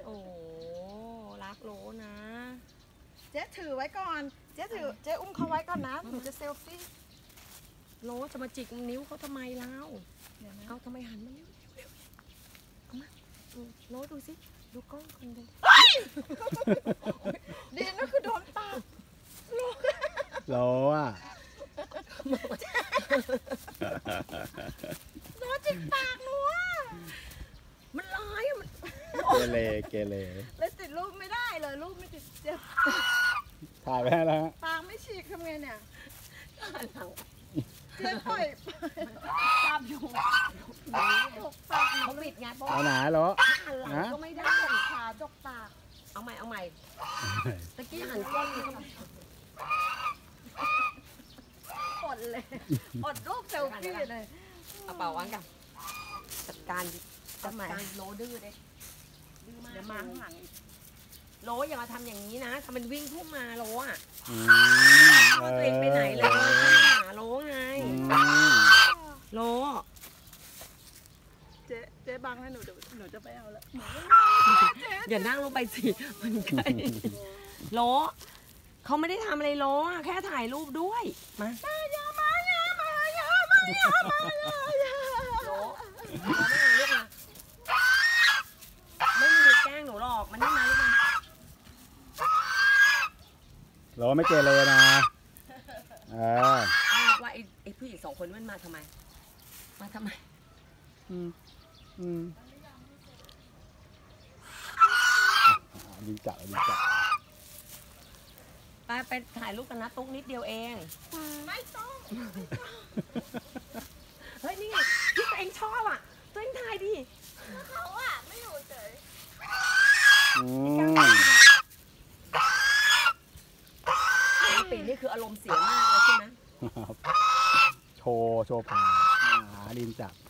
โอ้รักโลนะเจ๊ถือไว้ก่อนเจ๊อุ้มเขาไว้ก่อนนะหนูจะเซลฟี่โลจะมาจิกนิ้วเขาทำไมเล่าเอาทำไมหันมาเร็วเอามาโลดูสิดูกล้องคนดูดีนะคือโดนปากโลอ่ะโดนจิกปากหนูอ่ะมันร้ายอะมันเกเรเลยติดรูปไม่ได้เลยรูปไม่ติดเจ๊ถ่ายไปให้แล้วฮะปากไม่ฉีกทำไงเนี่ยเจ๊ปล่อยตามอยู่จกปากเขาปิดไงเพราะเอาหนาเหรอหันหลังนะก็ไม่ได้ขาจกปากเอาใหม่ตะกี้หันก้นก็ไม่อดเลยอดรูปเซลฟี่เลยเอาเป่าวันกันจัดการโลดื้อเลยดื้อมากเดี๋ยวมาข้างหลังอีกโลอย่ามาทำอย่างนี้นะทำมันวิ่งพุ่งมาโลอ่ะตัวตัวเองไปไหนเลยหาโลไงโลเจ๊บังให้หนูเดี๋ยวหนูจะไปเอาแล้วอย่านั่งลงไปสิมันใกล้โลเขาไม่ได้ทำอะไรโลอ่ะแค่ถ่ายรูปด้วยมาโลไม่มาลูกมาไม่มีใครแกล้งหนูหรอกมันนี่มาลูกมาโลไม่เกเรนะว่าไอ้ผู้หญิง2 คนมันมาทำไมดีจับไปถ่ายรูปกันนะตุ๊กนิดเดียวเองไม่ต้องเฮ้ยนี่ไงที่ตัวเองชอบอ่ะตัวเองถ่ายดิเขาอ่ะไม่อยู่เฉยปีนี่คืออารมณ์เสียมากเลยใช่ไหมโชว์พาดินจับ